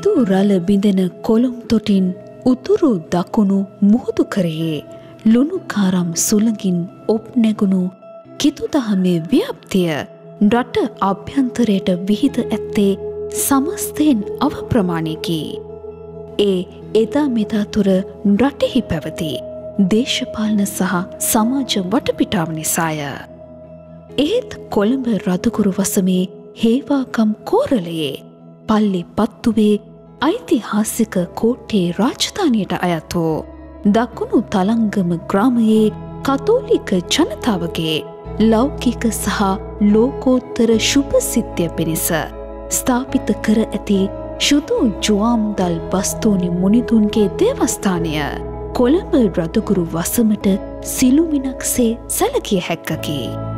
කිදු රළ බිඳෙන කොළොම් තොටින් උතුරු දකුණු මුහුදු කරයේ ලුණුකාරම් සුළඟින් ඔප් නැගුණු කිතු දහමේ ව්‍යාප්තිය රට අභ්‍යන්තරයට විහිද ඇත්තේ සමස්තයෙන් අවප්‍රමාණයකි. ඒ එදා මෙදා තුර රටෙහි පැවති දේශපාලන සහ සමාජ වටපිටාව නිසාය. ඒත් කොළඹ රදුකුරු වසමේ හේවාකම් කෝරළයේ පල්ලි පත්තුවේ ඓතිහාසික කෝට්ටේ රාජධානියට අයත් වූ දකුණු තලංගම ග්‍රාමයේ කතෝලික ජනතාවගේ ලෞකික සහ ලෝකෝත්තර ශුභ සිද්ධිය පිණිස ස්ථාපිත කර ඇති ශුදු ජුවාම්දල් බස්තෝනි මුනිදුන්ගේ දේවස්ථානය කොළඹ රදුකුරු වසමට සිළුමිණක්සේ සැලකිය හැක්කකි.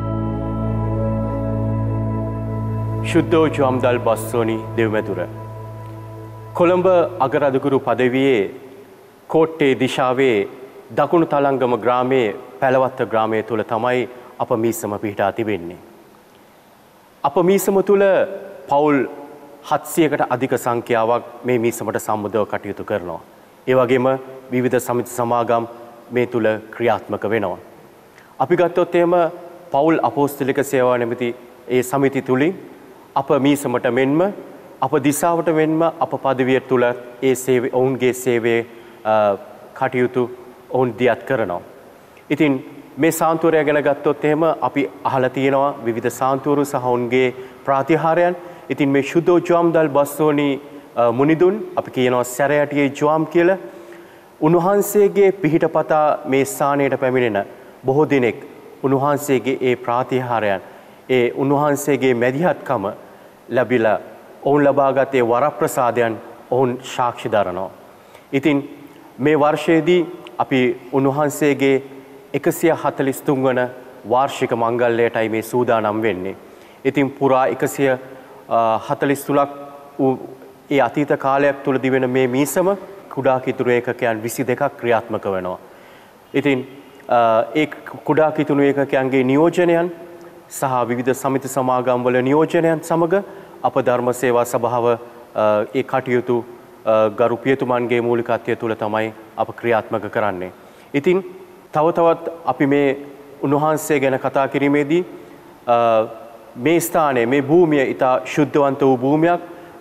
ශුද්ධෝ ජුවාම්දල් බස්තෝනි දෙව්මැදුර කොළඹ අගරදුකුරු පදවියේ කෝට්ටේ දිශාවේ දකුණු තලංගම ග්‍රාමයේ පැලවත්ත ග්‍රාමය තුළ තමයි අප මීසම පිහිටා තිබෙන්නේ. අප මීසම තුළ පවුල් 700කට අධික සංඛ්‍යාවක් මේ මීසමට සම්බන්ධව කටයුතු කරනවා. ඒ වගේම විවිධ සමිති සමාගම් මේ තුළ ක්‍රියාත්මක වෙනවා. අපි ගත්තොත් එහෙම පවුල් අපෝස්තලික සේවා නැමැති ඒ සමිති තුලින් අප මීසමට මෙන්ම අප දිසාවට මෙන්ම අප පදවිය තුළ ඒ සේවය ඔවුන්ගේ සේවයේ කටයුතු ඔවුන් දියත් කරනවා. ඉතින් මේ සාන්තුවරය ගැන ගත්තොත් එහෙම අපි අහලා තියෙනවා විවිධ සාන්තුවරු සහ ඔවුන්ගේ ප්‍රාතිහාර්යයන්. ඉතින් මේ ශුද්ධෝ ජුවාම්දල් බස්තෝනි මුනිදුන් අපි කියනවා සැරයටියේ ජුවාම් කියලා. උන්වහන්සේගේ පිහිටපතා මේ ස්ථානයට පැමිණෙන බොහෝ දිනෙක උන්වහන්සේගේ ඒ ප්‍රාතිහාර්යයන් ඒ උන්වහන්සේගේ මැදිහත්කම ලැබිලා ඔවුන් ලබාගත් ඒ වරප්‍රසාදයන් ඔවුන් සාක්ෂි දරනවා. ඉතින් මේ වර්ෂයේදී අපි උන්වහන්සේගේ 143 වන වාර්ෂික මංගල්‍යයටයි මේ සූදානම් වෙන්නේ. ඉතින් පුරා 143ක් ඒ අතීත කාලයක් තුළ දිවෙන මේ මීසම කුඩා කිතුණු ඒකකයන් 22ක් ක්‍රියාත්මක වෙනවා. ඉතින් ඒ කුඩා කිතුණු ඒකකයන්ගේ නියෝජනයන් සහ විවිධ සමිති සමාගම් වල නියෝජනයන් සමග අප ධර්ම සේවා සභාව ඒ කටයුතු ගරු පියතුමන්ගේ මූලිකත්වය තුළ තමයි අප ක්‍රියාත්මක කරන්නේ. ඉතින් තව තවත් අපි මේ උන්වහන්සේ ගැන කතා කිරීමේදී මේ ස්ථානයේ මේ භූමිය ඉතා ශුද්ධවන්ත වූ භූමියක්.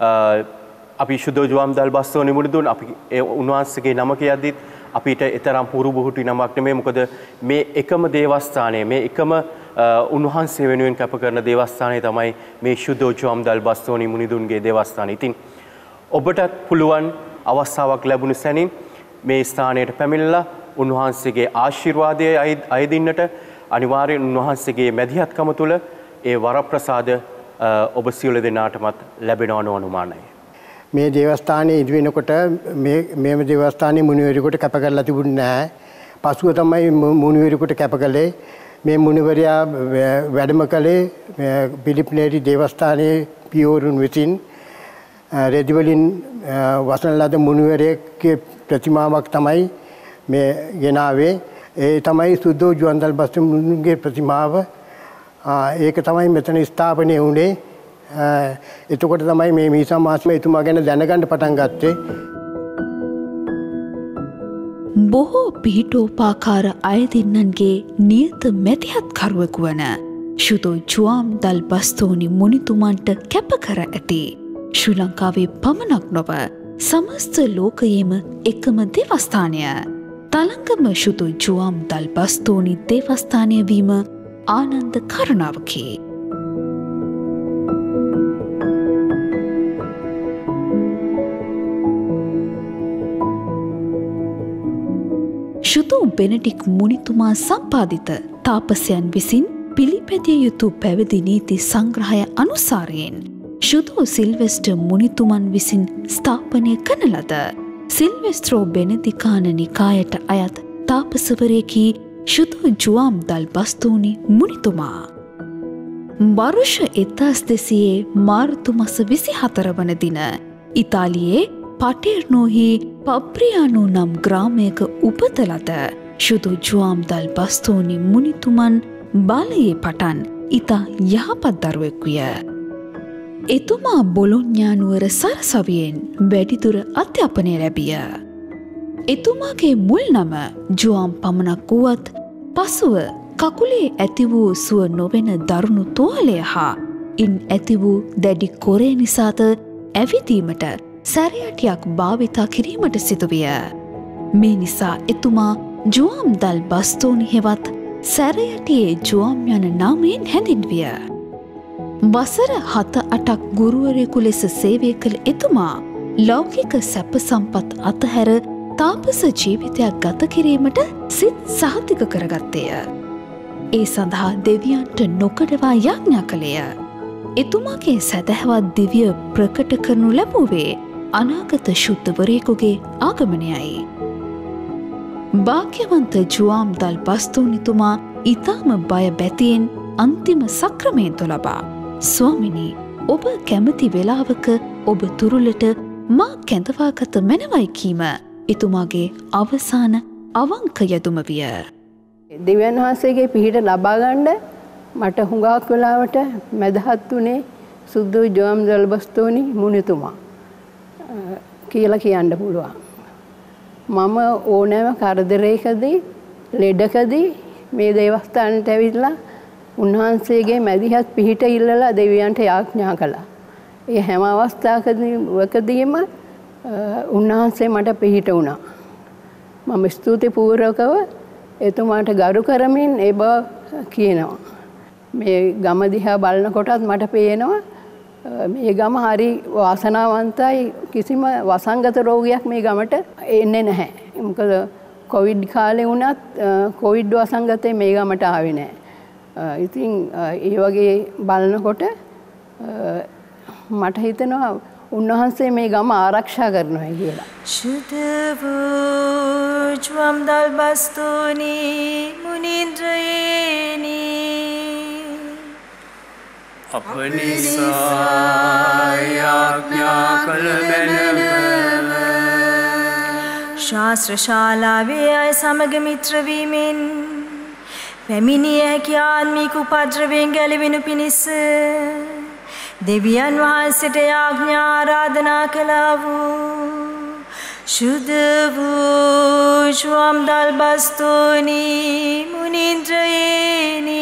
අපි ශුද්ධෝ ජුවාම්දල් බස්තෝනි මුනිදුන් අපි උන්වහන්සේගේ නම කියද්දිත් අපිට ඊතරම් පුරු බුහුටි නමක් නෙමෙයි. මොකද මේ එකම දේවස්ථානය මේ එකම උන්වහන්සේ වෙනුවෙන් කැප කරන දේවස්ථානය තමයි මේ ශුද්ධෝ ජුවාම්දල් බස්තෝනි මුනිදුන්ගේ දේවස්ථානය. ඉතින් ඔබටත් පුළුවන් අවස්ථාවක් ලැබුණු සැනින් මේ ස්ථානයට පැමිණලා උන්වහන්සේගේ ආශිර්වාදය අයදින්නට අනිවාර්යෙන් උන්වහන්සේගේ මැදිහත්කම තුළ ඒ වරප්‍රසාද ඔබ සියලු දෙනාටමත් ලැබෙනව නොඅනුමානයි. මේ දේවස්ථානයේ ඉදි වෙනකොට මේ දේවස්ථානයේ මුනිවරයෙකුට කැප කරලා තිබුණේ නැහැ. පසුව තමයි මුනිවරයෙකුට කැප කළේ. මේ මුනිවරයා වැඩම කළේ පිළිප්නේරි දේවස්ථානයේ පියවරුන් විසින් රෙදි වලින් වසන ලද මුනිවරයෙක්ගේ ප්‍රතිමාවක් තමයි මේ ගෙනාවේ. ඒ තමයි ශුද්ධෝ ජුවාම්දල් බස්තෝනිගේ ප්‍රතිමාව. ඒක තමයි මෙතන ස්ථාපනය වුණේ. එතකොට තමයි මේ මීසම් මාස්ම එතුමා ගැන දැනගන්න පටන් ගත්තේ. බොහෝ පිහිටෝපාකාර අයදින්නන්ගේ නියත මැදිහත්කරුවෙකු වන ශුද්ධෝ ජුවාම්දල් බස්තෝනි මුනිතුමන්ට කැප කර ඇති ශ්‍රී ලංකාවේ පමණක් නොව සමස්ත ලෝකයේම එකම දේවස්ථානය තලංගම ශුද්ධෝ ජුවාම්දල් බස්තෝනි දේවස්ථානය වීම ආනන්ද කරුණාවකි. ශුද්ධෝ බෙනඩික් මුනිතුමා සම්පාදිත තාපසයන් විසින් පිළිපැදිය යුතු පැවිදි නීති සංග්‍රහය අනුසාරයෙන් ශුද්ධෝ සිල්වෙස්ටර් මුනිතුමන් විසින් ස්ථාපනය කරන ලද සිල්වෙස්ත්‍රෝ බෙනදිකාන නිකායට අයත් තාපසවරයෙකි ශුද්ධෝ ජුවාම්දල් බස්තෝනි මුනිතුමා. වර්ෂ 1200 මාර්තු මස 24 වන දින ඉතාලියේ පටේර්නෝහි පබ්‍රියානු නම් ග්‍රාමයක උපත ලද ශුද්ධෝ ජුවාම්දල් බස්තෝනි මුනිතුමන් බාලයේ පටන් ඉතා යහපත් දරුවෙක් විය. එතුමා බොලොන්ඥානුවර සරසවියෙන් වැඩිදුර අධ්‍යාපනය ලැබිය. එතුමාගේ මුල් නම ජුවාම් පමණක් වුවත් පසුව කකුලේ ඇති වූ සුව නොවෙන දරුණු තුවාලය හා ඉන් ඇති වූ දැඩි කොරේ නිසාත ඇවිදීමට සැරයටියක් භාවිතා කිරීමට සිදුවිය. මේ නිසා එතුමා ජුවාම් දල් බස්තෝනි හෙවත් සැරයටියේ ජුවාම් යන නාමයෙන් හැඳින්විය. වසර 7-8ක් ගුරුවරයෙකු ලෙස සේවය කළ එතුමා ලෞකික සැප සම්පත් අතහැර තාපස ජීවිතයක් ගත කිරීමට සිත් සහතික කරගත්තේය. ඒ සඳහා දෙවියන්ට නොකඩවා යාඥා කළේය. එතුමාගේ සැදැහැවත් දිව්‍ය ප්‍රකට කරනු ලැබුවේ අනාගත ශුද්ධවරයෙකුගේ ආගමනයයි. භාග්‍යවන්ත ජුවාම් දල් බස්තූනිතුමා ඉතාම බය බැතියෙන් අන්තිම සක්‍රමේන්තු ලබා ස්වාමිනී ඔබ කැමති වෙලාවක ඔබ තුරුලට මා කැඳවාගත මැනවයි කීම එතුමාගේ අවසාන අවංක යදුම විය. දෙවියන් වහන්සේගේ පිහිට ලබා ගන්න මට හුඟක් වෙලාවට මැදහත් උනේ සුදු ජෝම් දල්බස්තෝනි මුනිතුමා කියලා කියන්න පුළුවන්. මම ඕනෑම කරදරයකදී ලෙඩකදී මේ දේවස්ථානට ඇවිල්ලා උන්වහන්සේගේ මැදිහත් පිහිට ඉල්ලලා දෙවියන්ට යාඥා කළා. ඒ හැම අවස්ථාවකදීම උන්වහන්සේ මට පිහිට වුණා. මම ස්තුතිපූර්වකව එතුමාට ගරු කරමින් ඒ බව කියනවා. මේ ගම දිහා බලනකොටත් මට පේනවා මේ ගම හරි වාසනාවන්තයි. කිසිම වසංගත රෝගයක් මේ ගමට එන්නේ නැහැ. මොකද කොවිඩ් කාලේ වුණත් කොවිඩ් වසංගතේ මේ ගමට ආවේ නැහැ. ඉතින් ඒ වගේ බලනකොට මට හිතෙනවා උන්වහන්සේ මේ ගම ආරක්ෂා කරනවා කියලා. शुद्ध वो ज्वम दल बस्तूनी मुनिन्द्रयेनी अपनी सायाज्ञा कल मैंने शास्त्रशालावे आय समग मित्र वीमेन පැමිණිය හැකි ආත්මික උපද්‍රවයෙන් ගැලවෙනු පිණිස දෙවියන් වහන්සේට යාඥා ආරාධනා කළා වූ शुद्ध वो ज्वम दल बस्तूनी मुनिन्द्रयेनी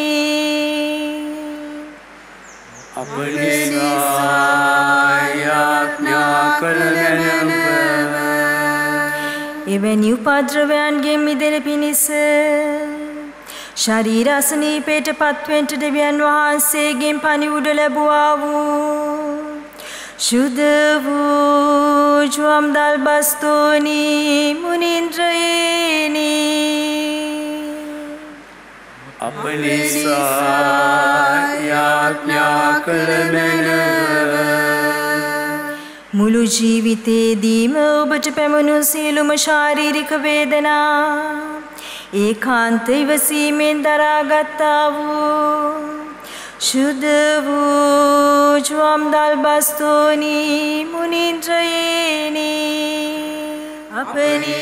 अपनी सायाज्ञा कल मैंने එවැනි උපද්‍රවයන්ගෙන් මිදෙන පිණිස ශරීර අසනීපයට පත්වෙන්ට දෙවියන් වහන්සේගෙන් පණිවුඩ ලැබුවා වූ शुद्ध वो ज्वम दल बस्तूनी मुनिन्द्रयेनी अपनी सायाज्ञा कल मैंने මුළු ජීවිතේදීම ඔබට පැමුණු සියලුම ශාරීරික වේදනා ඒකාන්ත ඉවසීමෙන් දරාගත්තා වූ शुद्ध वो ज्वम दल बस्तूनी मुनिन्द्रयेनी अपनी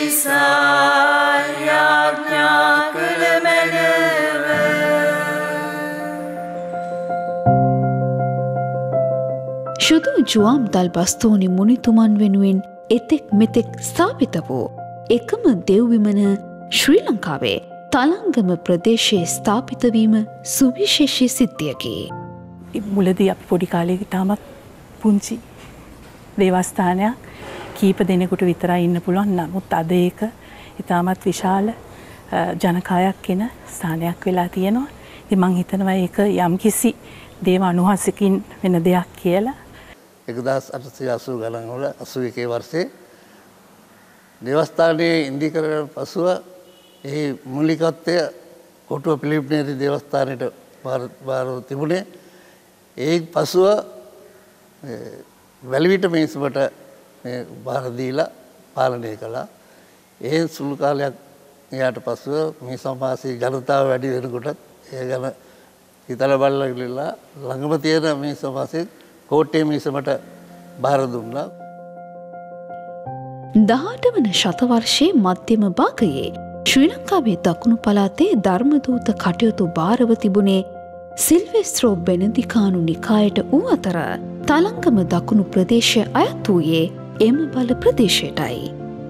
सायाज्ञा कल मैंने ශුදු ජුවාම් දල් බස්තෝනි මුනිතුමන් වෙනුවෙන් එතෙක් මෙතෙක් ස්ථාපිත වූ එකම දෙව්විමන ශ්‍රී ලංකාවේ තලංගම ප්‍රදේශයේ ස්ථාපිත වීම සුවිශේෂී සිද්ධියකි. මුලදී අපි පොඩි කාලේ තාමත් පුංචි දේවස්ථානයක් කීප දෙනෙකුට විතරයි ඉන්න පුළුවන්. නමුත් අද ඒක ඉතාමත් විශාල ජනකායක් එන ස්ථානයක් වෙලා තියෙනවා. ඉතින් මම හිතනවා ඒක යම්කිසි දේව අනුහසකින් වෙන දෙයක් කියලා. 1880 ගණන් වල 81 වර්ෂයේ දේවස්ථානයේ ඉන්දීකරණ පසුව එහි මූලිකත්වය කොටුව පිළිපිනේරි දේවස්ථානයට බාරව තිබුණේ. ඒ පසුව වැලිවිට මිනිසුන්ට බාර දීලා පාලනය කළා. ඒ සුළු කාලයක් ඊට පසුව මේ සමාජයේ ජනතාව වැඩි වෙනකොට ඒ ගැන හිතලා බලලා ගිහලා ළඟම තියෙන මේ සමාජයේ කෝට්ටේ මිනිසුන්ට බාර දුන්නා. 18 වන ශතවර්ෂයේ මධ්‍යම භාගයේ ශ්‍රී ලංකාවේ දකුණු පළාතේ ධර්මදූත කටයුතු භාරව තිබුණේ සිල්වෙස්ත්‍රෝ බෙනදිකානු නිකායට වූ අතර තලංගම දකුණු ප්‍රදේශය අයත් වූයේ එම බල ප්‍රදේශයටයි.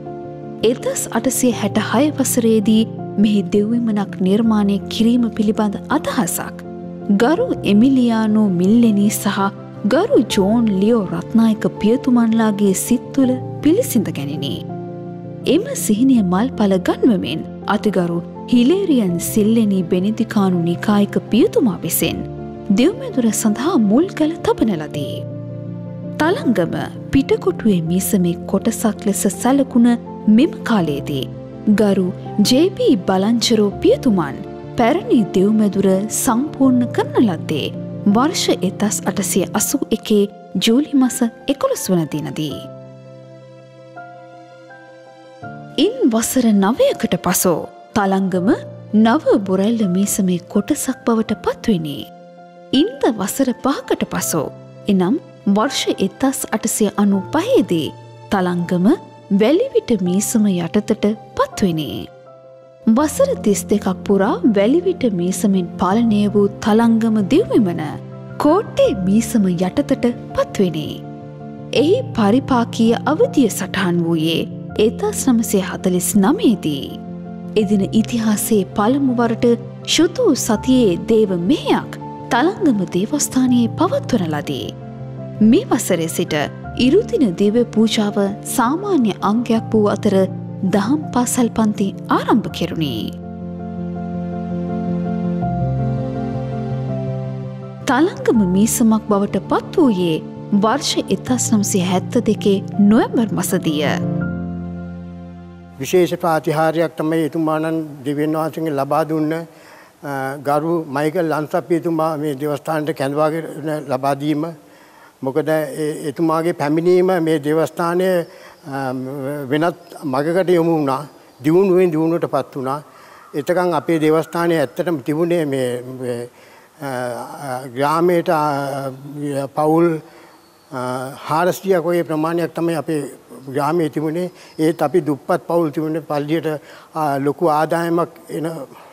1866 වසරේදී මෙහි දෙව්විමනක් නිර්මාණය කිරීම පිළිබඳ අදහසක් ගරු එමිලියානෝ මිල්ලෙනී සහ ගරු ජෝන් ලියෝ රත්නායක පියතුමන්ලාගේ සිත් තුළ පිළිසිඳ ගැනිනි. එම සිහිනය මල්පල ගන්වමින් අතිගරු හිලේරියන් සිල්ලෙනී බෙනිදිකානු නිකායික පියතුමා විසින් දෙව්මැදුර සඳහා මුල් කළ තබන ලදී. තලංගම පිටකොටුවේ මීසමේ කොටසක් ලෙස සැලකුණ මෙම කාලයේදී ගරු ජේ.පී. බලංචරෝ පියතුමන් පැරණි දෙව්මැදුර සම්පූර්ණ කරන ලද්දේ වර්ෂ 1881 ජූලි මස 11 වන දිනදී. ඉන් වසර 9කට පසු තලංගම නව බොරැල්ල මීසමේ කොටසක් බවට පත්විනි. ඉන්ද වසර 5කට පසු එනම් වර්ෂ 1895 දී තලංගම වැලිවිට මීසම යටතට පත්විනි. වසර 32ක් පුරා වැලිවිට මීසමෙන් පාලනය වූ තලංගම දිව්විමන කෝට්ටේ මීසම යටතට පත්විනි. එහි පරිපාකීය අවධිය සටහන් වූයේ 1949 දී. එදින ඉතිහාසයේ පළමු වරට ශුතු සතියේ දේව මෙහෙයක් තලංගම දේවස්ථානයේ පවත්වන ලදී. මේ වසරේ සිට ඉරුදින දිව්‍ය පූජාව සාමාන්‍ය අංගයක් වූ අතර දහම් පාසල් පන්ති ආරම්භ කෙරුණි. තලංගම මීසමක් බවට පත් වූයේ වර්ෂ 1972 නොවැම්බර් මාසදීය. විශේෂ ප්‍රාතිහාර්යයක් තමයි එතුමාණන් දෙවියන් වහන්සේගෙන් ලබා දුන්න ගරු මයිකල් ලන්සප්පියතුමා මේ දේවස්ථානයට කැඳවාගෙන ලබා දීම. මොකද එතුමාගේ පැමිණීම මේ දේවස්ථානය වෙනත් මගකට යොමු වුණා. දියුණුවෙන් දියුණුවටපත් වුණා. එතකන් අපේ දේවස්ථානය ඇත්තටම තිබුණේ මේ ග්‍රාමයට පවුල් 400ක් වගේ ප්‍රමාණයක් තමයි අපේ ග්‍රාමයේ තිබුණේ. ඒත් අපි දුප්පත් පවුල් තිබුණේ පල්ලියට ලොකු ආදායමක් එන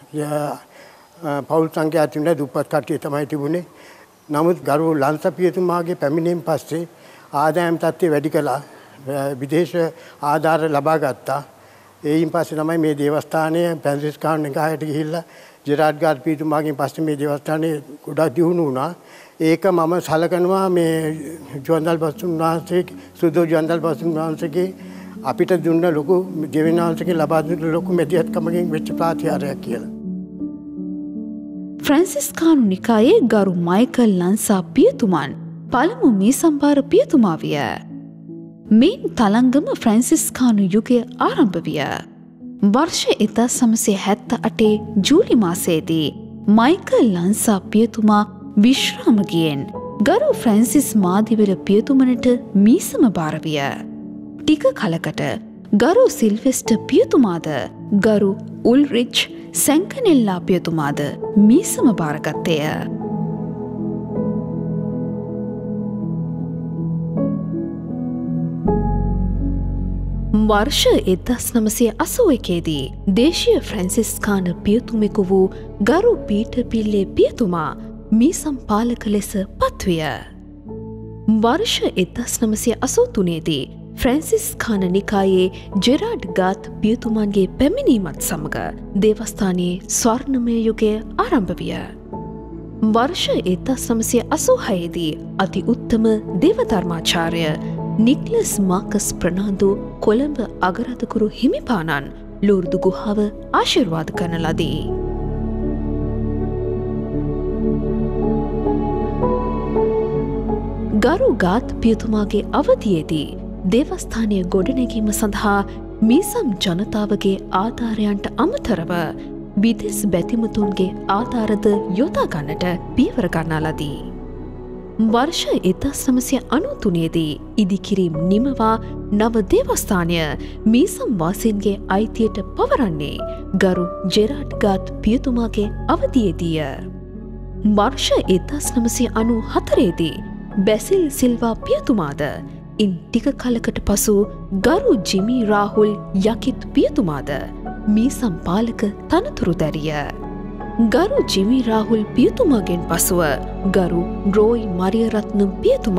පවුල් සංඛ්‍යාවක් තිබුණේ දුප්පත් කට්ටිය තමයි තිබුණේ. නමුත් ගරු ලන්සපියතුමාගේ පැමිණීම පස්සේ ආදායම් තත්ත්වය වැඩි කළා. විදේශ ආධාර ලබා ගත්තා. එයින් පස්සේ තමයි මේ දේවස්ථානය ෆ්‍රැන්සිස්කානු නිකායට ගිහිල්ලා ජෙරාඩ් ගාඩ් පියතුමාගෙන් පස්සේ මේ දේවස්ථානය ගොඩක් දියුණු වුණා. ඒක මම සලකනවා මේ ජොන්දල් බස්තුන් වහන්සේ සුදෝ ජොන්දල් බස්තුන් වහන්සේගේ අපිට දුන්න ලොකු දෙවියන් වහන්සේගෙන් ලබා දුන්න ලොකු මෙදිහත්කමකින් වෙච්ච ප්‍රාතිහාර්යයක් කියලා. ෆ්‍රැන්සිස්කානු නිකායේ ගරු මයිකල් ලන්සා පියතුමන් පළමු මීසම්බාර පියතුමා විය. මෙයින් තලංගම ෆ්‍රැන්සිස්කානු යුගය ආරම්භ විය. වර්ෂ 1978 ජූලි මාසයේදී මයිකල් ලන්සා පියතුමා විශ්‍රාම ගියෙන් ගරු ෆ්‍රැන්සිස් මාදිවල පියතුමනට මීසම බාර විය. ටික කලකට ගරු සිල්වෙස්ටර් පියතුමාද ගරු උල්රිච් සැංකනෙල්ලා පියතුමාද මීසම බාරගත්තේය. වර්ෂ 1981 දී දේශීය ෆ්‍රැන්සිස්කාන පියතුමෙකු වූ ගරු පීටර් පිල්ලේ පියතුමා මීසම් පාලක ලෙස පත්විය. වර්ෂ 1983 දී ෆ්‍රැන්සිස්කාන නිකායේ ජෙරාඩ් ගාත් පියතුමන්ගේ පැමිණීමත් සමග දේවස්ථානයේ ස්වර්ණමය යුගය ආරම්භ විය. වර්ෂ 1986 දී අති උත්තම දේවධර්මාචාර්ය නික්ලස් මාකස් ප්‍රනාන්දු කොළඹ අගරදකුරු හිමිපාණන් ලූර්දු ගුහාව ආශිර්වාද කරන ලදී. ගරු ගාත් පියතුමාගේ අවධියේදී දේවස්ථානය ගොඩනැගීම සඳහා මීසම් ජනතාවගේ ආධාරයන්ට අමතරව විදෙස් බැතිමතුන්ගේ ආධාරද යොදා ගන්නට පියවර ගන්නා ලදී. වර්ෂ 1993 දී ඉදිකිරීම් නිමවා නව දේවස්ථානය මීසම් වාසීන්ගේ අයිතියට පවරන්නේ ගරු ජෙරාඩ් ගාත් පියතුමාගේ අවධියේදීය. වර්ෂ 1994 දී බැසිල් සිල්වා පියතුමාද ඉන් ටික කලකට පසු ගරු ජිමි රාහුල් යකිත් පියතුමාද මීසම් පාලක තනතුරු දැරිය. ගරු ජිමි රාහුල් පියතුමාගෙන් පසුව ගරු රෝයි මරියරත්නම් පියතුමා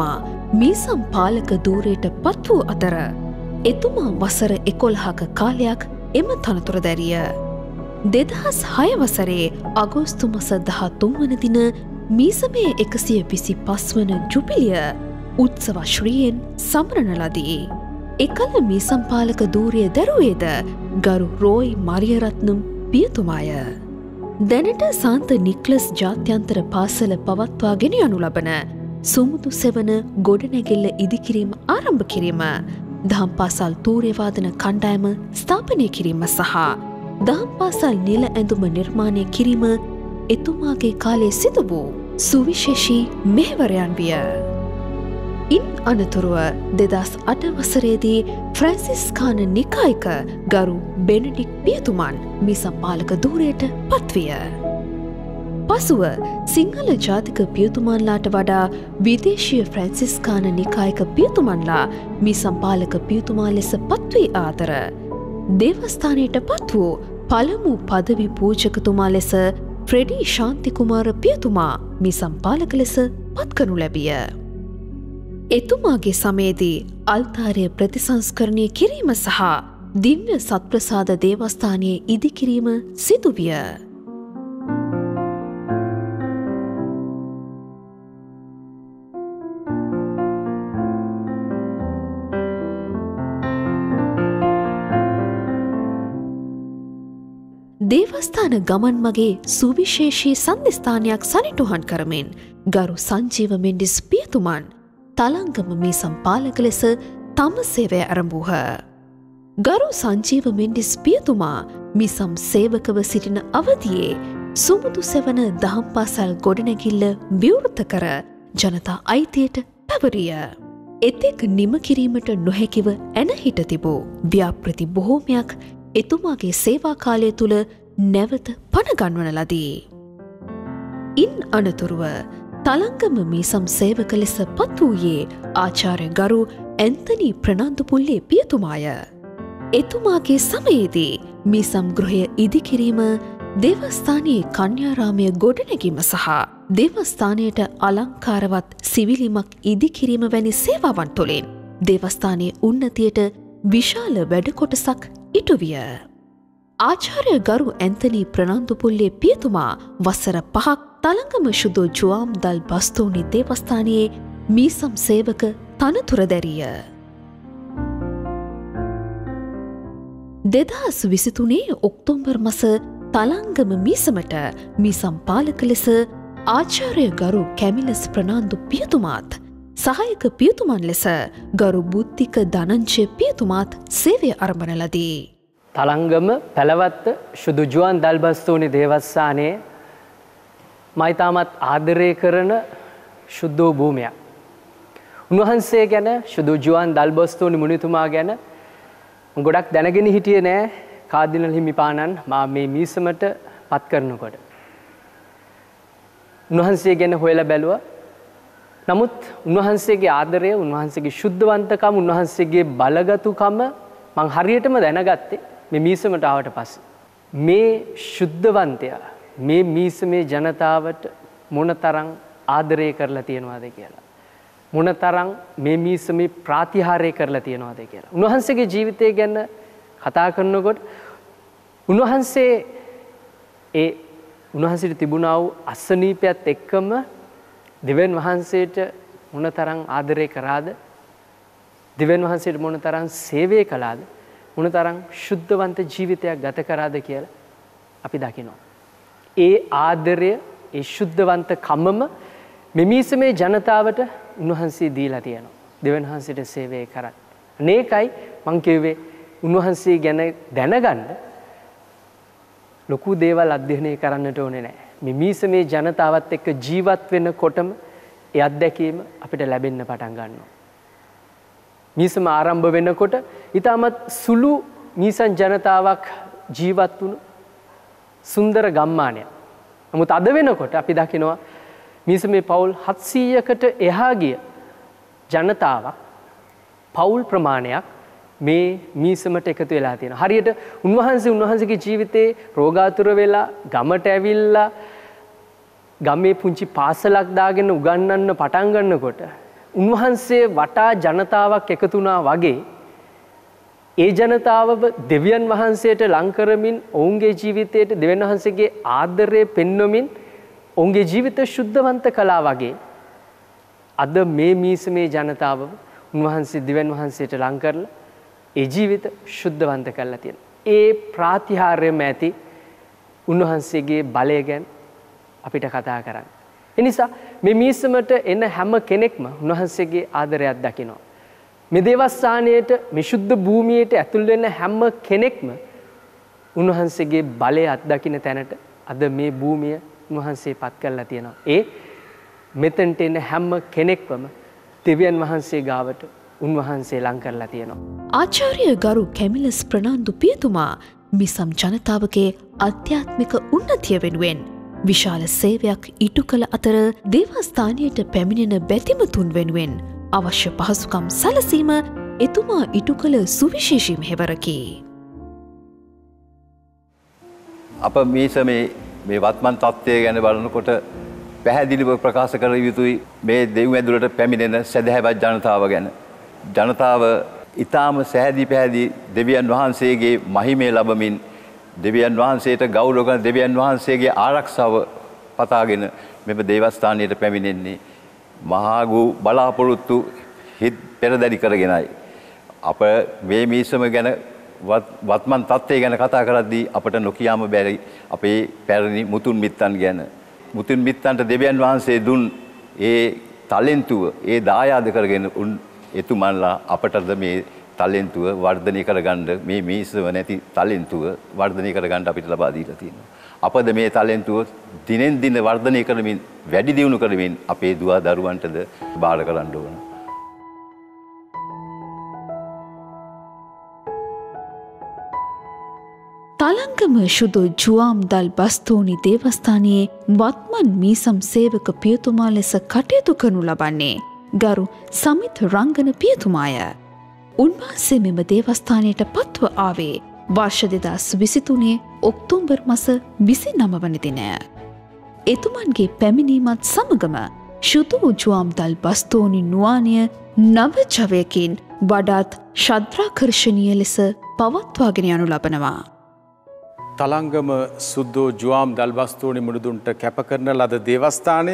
මීසම් පාලක ධූරයට පත් වූ අතර එතුමා වසර 11ක කාලයක් එම තනතුර දැරිය. 2006 වසරේ අගෝස්තු මස 13 වන දින මීසමේ 125 වන ජුබිලිය උත්සවශ්‍රීයෙන් සමරන ලදී. එකල මීසම් පාලක ධූරය දැරුවේද ගරු රෝයි මරියරත්නම් පියතුමාය. දැනට සාන්ත නික්ලස් ජාත්‍යන්තර පාසල පවත්වා ගෙන යනු ලබන සුමුදු සෙවන ගොඩනැගිල්ල ඉදිකිරීම ආරම්භ කිරීම, දහම් පාසල් තූර්යවාදන කණ්ඩායම ස්ථාපනය කිරීම සහ දහම් පාසල් නිල ඇඳුම නිර්මාණය කිරීම එතුමාගේ කාලයේ සිදු වූ සුවිශේෂී මෙහෙවරයන් විය. ඉන් අනතුරුව 2008 වසරේදී ෆ්‍රැන්සිස්කාන නිකායික ගරු බෙනඩික් පියතුමන් මීසම් පාලක ධූරයට පත්විය. පසුව සිංහල ජාතික පියතුමන්ලාට වඩා විදේශීය ෆ්‍රැන්සිස්කාන නිකායික පියතුමන්ලා මීසම් පාලක පියතුමා ලෙස පත්වී අතර දේවස්ථානයට පත් වූ පළමු පදවි පූජකතුමා ලෙස ෆ්‍රෙඩී ශාන්තිකුමාර පියතුමා මීසම් පාලක ලෙස පත්කනු ලැබිය. එතුමාගේ සමයේදී අල්තාරය ප්‍රතිසංස්කරණය කිරීම සහ දිව්‍ය සත්ප්‍රසාද දේවස්ථානයේ ඉදිකිරීම සිදුවිය. දේවස්ථාන ගමන් මගේ සුවිශේෂී සන්ධස්ථානයක් සනිටුහන් කරමින් ගරු සංජීව මෙන්ඩිස් පියතුමන් තලංගම මීසම් පාලක ලෙස තම සේවය ආරම්භුහ. ගරු සංජීව මෙන්ඩිස් පියතුමා මීසම් සේවකව සිටින අවධියේ සුමුදු සෙවන දහම් පාසල් ගොඩනැගිල්ල විවෘත කර ජනතා අයිතියට පැවරිය. එතෙක් නිම කිරීමට නොහැකිව ඇන හිට තිබූ ව්‍යාපෘති බොහෝමයක් එතුමාගේ සේවා කාලය තුළ නැවත පනගන්වන ලදී. ඉන් අනතුරුව තලංගම මීසම් සේවක ලෙස පත් වූයේ ආචාර්ය ගරු ඇන්තනී ප්‍රනන්දුපුල්ලේ පියතුමාය. එතුමාගේ සමයේදී මීසම් ගෘහය ඉදිකිරීම, දේවස්ථානයේ කන්‍යාරාමය ගොඩනැගීම සහ දේවස්ථානයට අලංකාරවත් සිවිලිමක් ඉදිකිරීම වැනි සේවාවන් තුළින් දේවස්ථානයේ උන්නතියට විශාල වැඩ කොටසක් ඉටුවිය. ආචාර්ය ගරු ඇන්තනී ප්‍රනන්දුපුල්ලේ පියතුමා වසර 5ක් තලංගම ශුදෝ ජුවාම් දල් බස්තෝනි දේවස්ථානයේ මීසම් සේවක තනතුර දැරිය. 2023 ඔක්තෝබර් මස තලංගම මීසමට මීසම් පාලක ලෙස ආචාර්ය ගරු කැමිලස් ප්‍රනාන්දු පියතුමාත් සහායක පියතුමන් ලෙස ගරු බුද්ධික ධනංජය පියතුමාත් සේවය ආරම්භන ලදී. තලංගම පැලවත්ත ශුදු ජුවන් දල්බස්තෝනි දේවස්ථානයේ මයිතාමත් ආදරය කරන ශුද්ධෝ භූමියක්. උන්වහන්සේ ගැන ශුදු ජුවන් දල්බස්තෝනි මුනිතුමා ගැන ගොඩක් දැනගෙන හිටියේ නෑ කාදිනල් හිමිපාණන් මා මේ මීසමට පත් කරනකොට. උන්වහන්සේ ගැන හොයලා බැලුවා. නමුත් උන්වහන්සේගේ ආදරය, උන්වහන්සේගේ ශුද්ධවන්තකම, උන්වහන්සේගේ බලගතුකම මං හරියටම දැනගත්තේ මේ මීසමට ආවට පස්සේ. මේ ශුද්ධවන්තයා මේ මීසමේ ජනතාවට මොනතරම් ආදරය කරලා තියෙනවද කියලා. මොනතරම් මේ මීසමේ ප්‍රාතිහාර්ය කරලා තියෙනවද කියලා. උන්වහන්සේගේ ජීවිතය ගැන කතා කරනකොට උන්වහන්සේට තිබුණා වූ අසනීපයත් එක්කම දෙවියන් වහන්සේට මොනතරම් ආදරය කරාද, දෙවියන් වහන්සේට මොනතරම් සේවය කළාද, මොනතරම් ශුද්ධවන්ත ජීවිතයක් ගත කරාද කියලා අපි දකිනවා. ඒ ආදරය, ඒ ශුද්ධවන්ත කමම මෙමීසමේ ජනතාවට උන්වහන්සේ දීලා තියෙනවා. දෙවියන් වහන්සේට සේවය කරත්. අනේකයි මං කියුවේ උන්වහන්සේ ගැන දැනගන්න ලොකු දේවල් අධ්‍යයනය කරන්නට ඕනේ නැහැ. මෙමීසමේ ජනතාවත් එක්ක ජීවත් වෙනකොටම ඒ අත්දැකීම අපිට ලැබෙන්න පටන් ගන්නවා. මීසම ආරම්භ වෙනකොට ඊටමත් සුළු මීසන් ජනතාවක් ජීවත් වුණු සුන්දර ගම්මානයක්. නමුත් අද වෙනකොට අපි දකිනවා මීසමේ පවුල් 700කට එහා ගිය ජනතාවක්, පවුල් ප්‍රමාණයක් මේ මීසමට එකතු වෙලා තියෙනවා. හරියට උන්වහන්සේගේ ජීවිතේ රෝගාතුර වෙලා ගමට ඇවිල්ලා ගමේ පුංචි පාසලක් දාගෙන උගන්වන්න පටන් ගන්නකොට උන්වහන්සේ වටා ජනතාවක් එකතු වුණා වගේ ඒ ජනතාව දෙවියන් වහන්සේට ලං කරමින් ඔවුන්ගේ ජීවිතයට දෙවියන් වහන්සේගේ ආදරය පෙන්වමින් ඔවුන්ගේ ජීවිත ශුද්ධවන්ත කළා වගේ අද මේ මීසමේ ජනතාව උන්වහන්සේ දෙවියන් වහන්සේට ලං කරලා ඒ ජීවිත ශුද්ධවන්ත කරලා තියෙනවා. ඒ ප්‍රාතිහාර්යම ඇති උන්වහන්සේගේ බලය ගැන අපිට කතා කරන්න. ඒ නිසා මේ මීසමට එන හැම කෙනෙක්ම උන්වහන්සේගේ ආදරයක් දකිනවා. මේ දේවස්ථානයේට මේ ශුද්ධ භූමියට ඇතුල් වෙන හැම කෙනෙක්ම උන්වහන්සේගේ බලය අත්දකින්න තැනට අද මේ භූමිය උන්වහන්සේ පත් කරලා තියෙනවා. ඒ මෙතෙන්ට එන හැම කෙනෙක්වම දෙවියන් වහන්සේ ගාවට උන්වහන්සේ ලං කරලා තියෙනවා. ආචාර්ය ගරු කැමිලස් ප්‍රනාන්දු පියතුමා මිසම් ජනතාවගේ අධ්‍යාත්මික උන්නතිය වෙනුවෙන් විශාල සේවයක් ඉටු කළ අතර දේවස්ථානයට පැමිණෙන බැතිමතුන් වෙනුවෙන් අවශ්‍ය පහසුකම් සැලසීම එතුමා ඉටු කළ සුවිශේෂී මෙහෙවරකි. අප මීසමේ මේ වත්මන් තත්ත්වය ගැන බලනකොට පැහැදිලිව ප්‍රකාශ කළ යුතුයි මේ දෙව්මැදුරට පැමිණෙන සැදැහැවත් ජනතාව ගැන. ජනතාව ඊටාම සැහැදී පැහැදී දෙවියන් වහන්සේගේ මහිමය ලබමින් දෙවියන් වහන්සේට ගෞරව කරන දෙවියන් වහන්සේගේ ආරක්ෂාව පතාගෙන මෙම දේවස්ථානයට පැමිණෙන්නේ මහා වූ බලාපොරොත්තු හිත් පෙරදැරි කරගෙනයි. අප මේ මීසම ගැන වත්මන් තත්ත්වය ගැන කතා කරද්දී අපට නොකියාම බැරි අපේ පැරණි මුතුන් මිත්තන් ගැන. මුතුන් මිත්තන්ට දෙවියන් වහන්සේ දුන් ඒ ටැලන්ටුව ඒ දායාද කරගෙන එතුමන්ලා අපටද මේ ටැලන්ටුව වර්ධනය කරගන්න මේ මීසම නැති ටැලන්ටුව වර්ධනය කරගන්න අපිට ලබා දීලා තියෙනවා. අපද මේ ටැලන්ටුව දිනෙන් දින වර්ධනය කරමින් වැඩි දියුණු කරමින් අපේ දුව දරුවන්ටද බාර කරන්න ඕන. තලංගම ශුදු ජුවාම් දල් බස්තෝනි දේවස්ථානයේ වත්මන් මීසම් සේවක පියතුමා ලෙස කටයුතු කරනු ලබන්නේ ගරු සමිත් රංගන පියතුමාය. උන්වහන්සේ මෙම දේවස්ථානයට පත්ව ආවේ වර්ෂ 2023 ඔක්තෝබර් මාස 29 වන දිනය. එතුමන්ගේ පැමිණීමත් සමගම ශුදු ජුවාම් දල් බස්තෝනි නුවානිය නව ජවයකින් වඩාත් ශාද්‍රාකර්ශනීය ලෙස පවත්වාගෙන යනු ලබනවා. තලංගම සුද්දෝ ජුවාම් දල්බස්තෝනි මුළුදුන්ට කැප කරන ලද දේවස්ථානය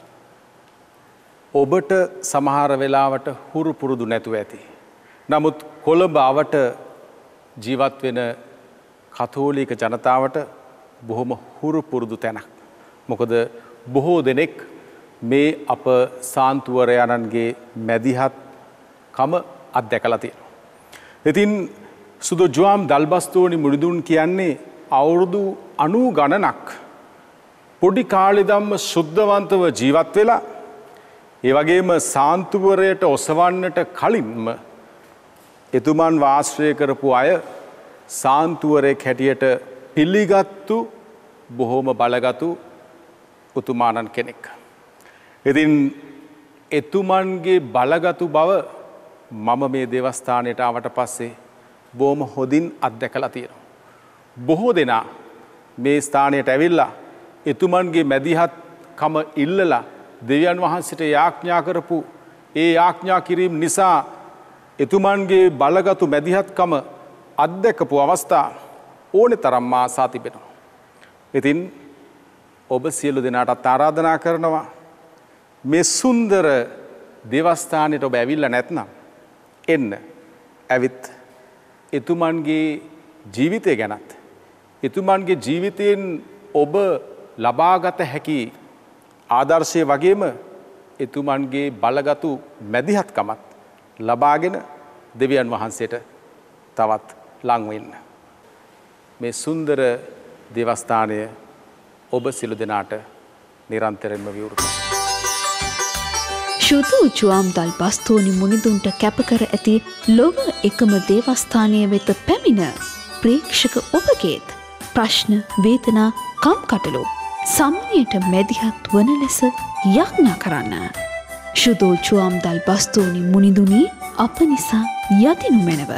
ඔබට සමහර වෙලාවට හුරු පුරුදු නැතුව ඇති. නමුත් කොළඹ අවට ජීවත් වෙන කතෝලික ජනතාවට බොහොම හුරු පුරුදු තැනක්. මොකද බොහෝ දෙනෙක් මේ අප සාන්තුවරයන්ගේ මැදිහත් කම අත්දැකලා තියෙනවා. ඉතින් සුදු ජුවාම් දල්බස්තෝනි මුළුදුන් කියන්නේ අවුරුදු 90 ගණනක් පොඩි කාලෙදම්ම සුද්ධවන්තව ජීවත් වෙලා ඒ වගේම සාන්තුවරයට ඔසවන්නට කලින්ම එතුමන් වාසය කරපු අය සාන්තුවරයෙක් හැටියට පිළිගත්තු බොහෝම බලගතු උතුමාණන් කෙනෙක්. ඉතින් එතුමන්ගේ බලගතු බව මම මේ දේවස්ථානයට ආවට පස්සේ බොහොම හොඳින් අත්දැකලා තියෙනවා. බොහෝ දෙනා මේ ස්ථානයට ඇවිල්ලා එතුමන්ගේ මැදිහත්කම ඉල්ලලා දෙවියන් වහන්සේට යාඥා කරපු ඒ යාඥා කිරීම නිසා එතුමන්ගේ බලගතු මැදිහත්කම අත්දැකපු අවස්ථා ඕනේ තරම් ආසා තිබෙනවා. ඉතින් ඔබ සියලු දෙනාටත් ආරාධනා කරනවා මේ සුන්දර දේවස්ථානයට ඔබ ඇවිල්ලා නැත්නම් එන්න. ඇවිත් එතුමන්ගේ ජීවිතය ගැනත් එතුමන්ගේ ජීවිතයෙන් ඔබ ලබාගත හැකි ආදර්ශය වගේම එතුමන්ගේ බලගතු මැදිහත්කමත් ලබාගෙන දෙවියන් වහන්සේට තවත් ලං වෙන්න. මේ සුන්දර දේවස්ථානය ඔබ සියලු දෙනාට නිරන්තරයෙන්ම විවෘතයි. ශුදු ජුවාම් දල් බස්තෝනි මුනිදුන්ට කැපකර ඇති ලොව එකම දේවස්ථානය වෙත පැමිණ ප්‍රේක්ෂක ඔබගේත් ප්‍රශ්න වේදනා කම්කටොළු සම්මුණයට මැදිහත් වන ලෙස යාඥා කරන්න. ශුදු ජුවාම් දල් බස්තෝනි මුනිදුනි අප නිසා යතිනු මැනව.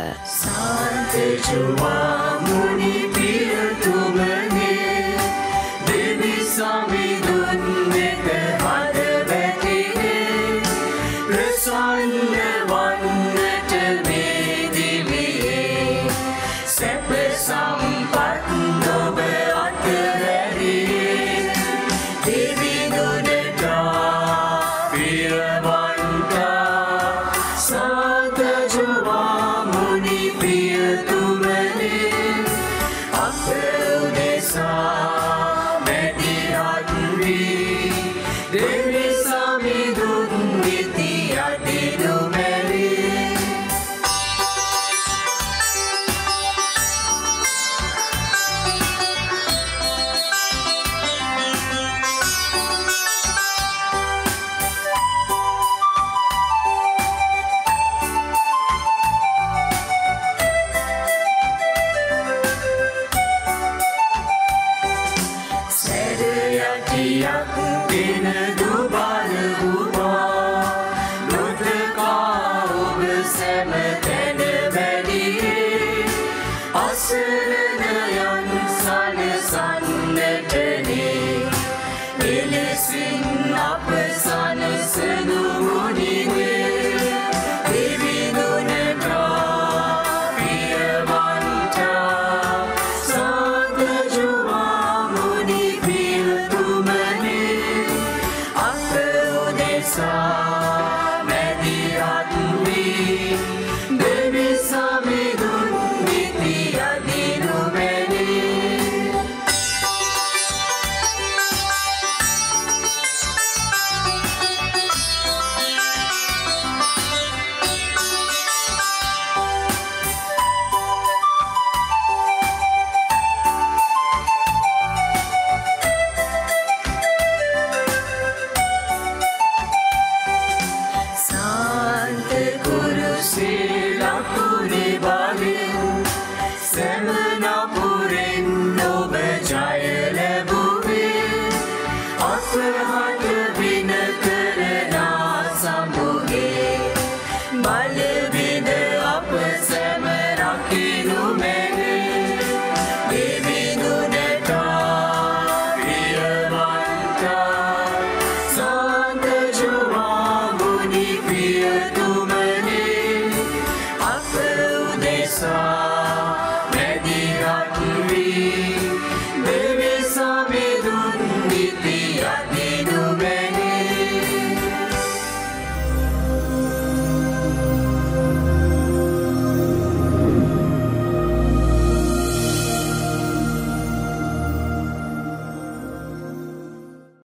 නිසා මැදිහත් වී